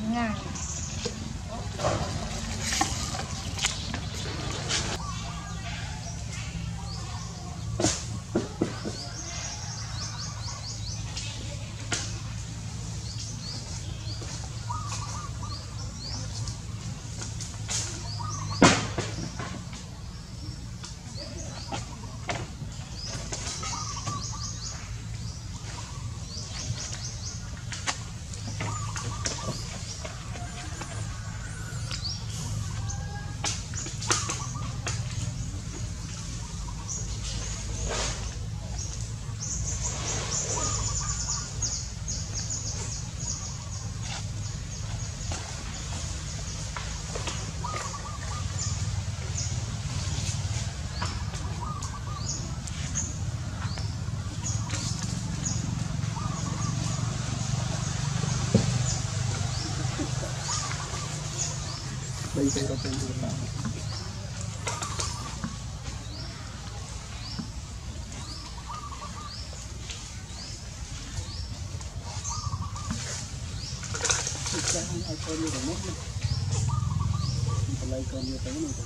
Ngàn. Bây giờ tôi sẽ làm ai coi như là mất đi, lấy coi như thế này.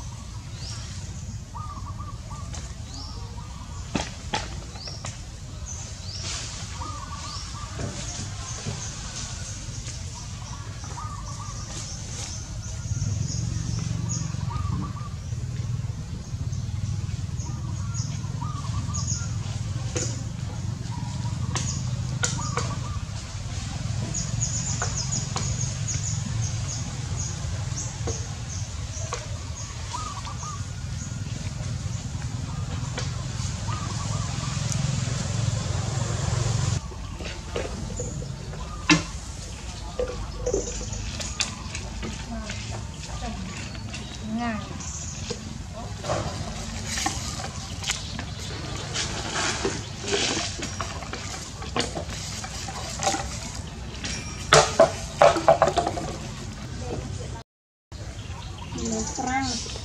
Ngàn. Trăng.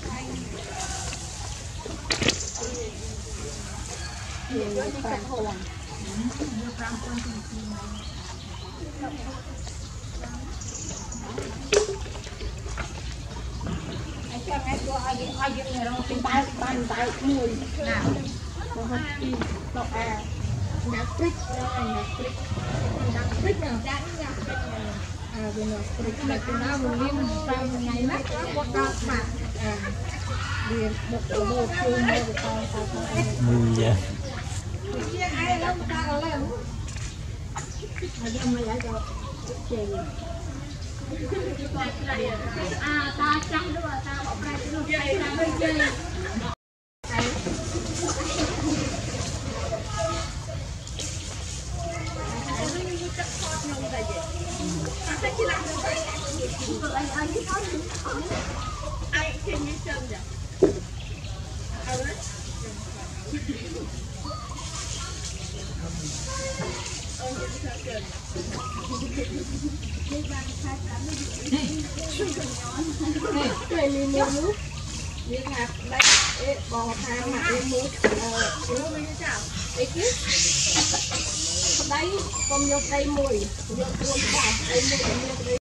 Hãy ta trắng nữa ta bỏ ra cái nước đây ta hơi chơi. Ai trên như chân vậy? Đây đi mua nước, đi hạt đây, bò hạt mà đi mua, mua như thế nào? Đây kia, đây con vô đây mùi, vô cuốn vào đây mùi.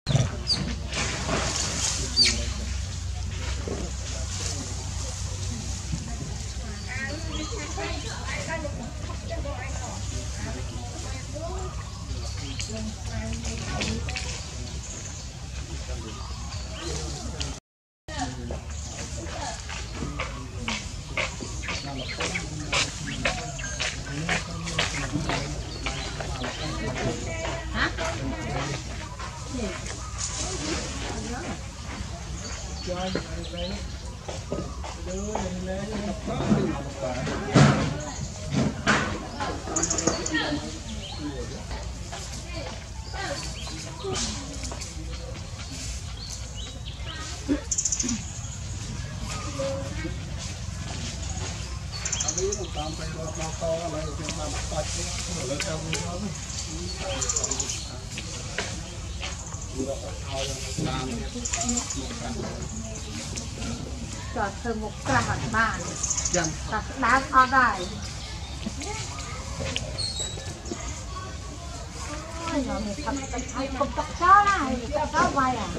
Cho thơm một cái hạt bàn, ta đá khó đây. không cắt chó này cắt chó quay à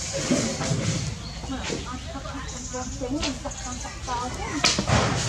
chính mình cắt chó chứ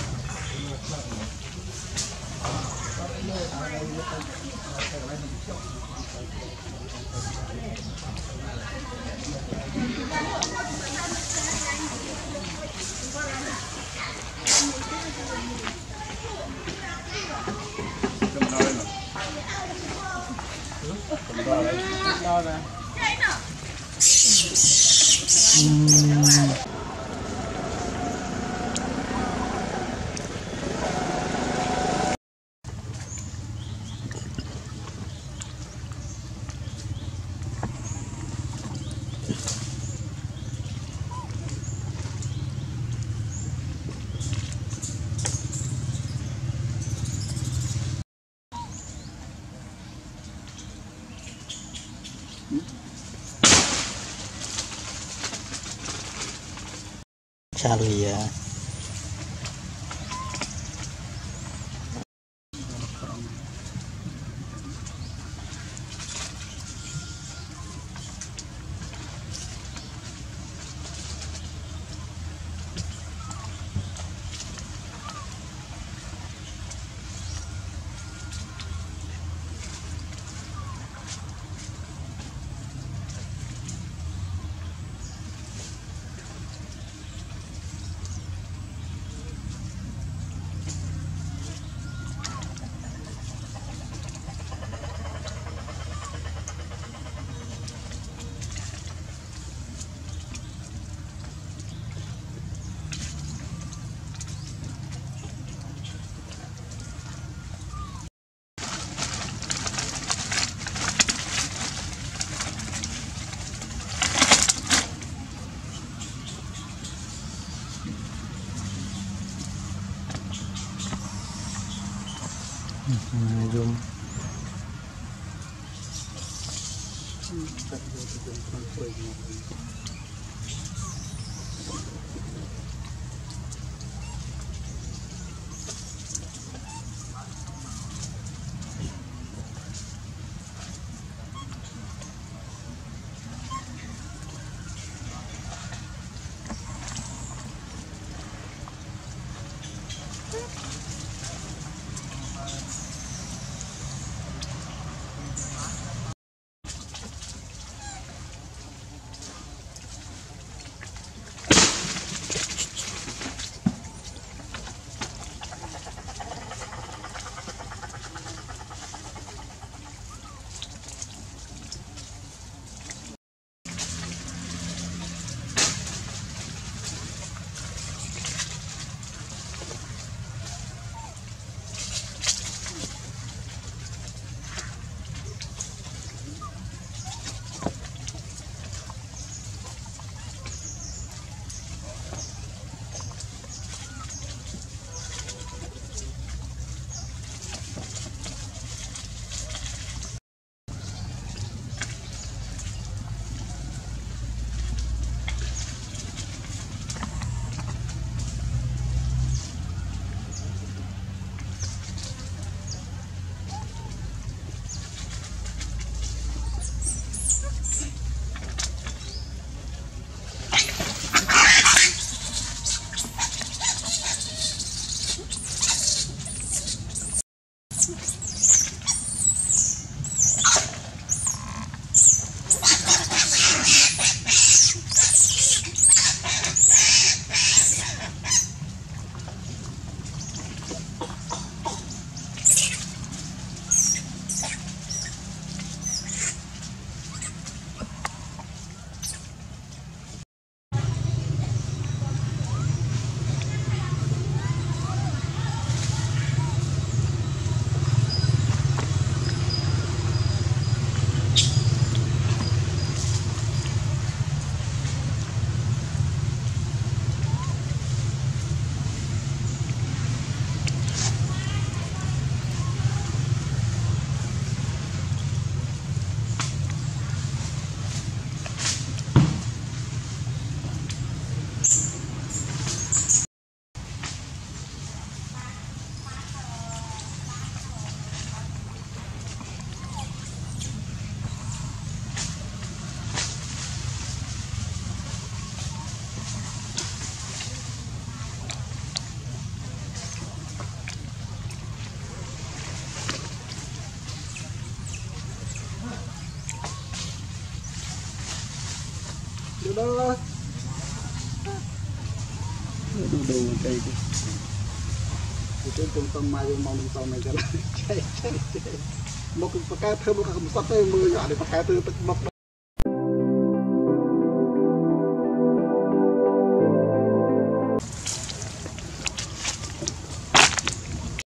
Charlie zoom đó đủ cây trên trung tâm mai mong sau này cho lại một cái thơm một cái sắp tới mưa nhỏ để một cái từ một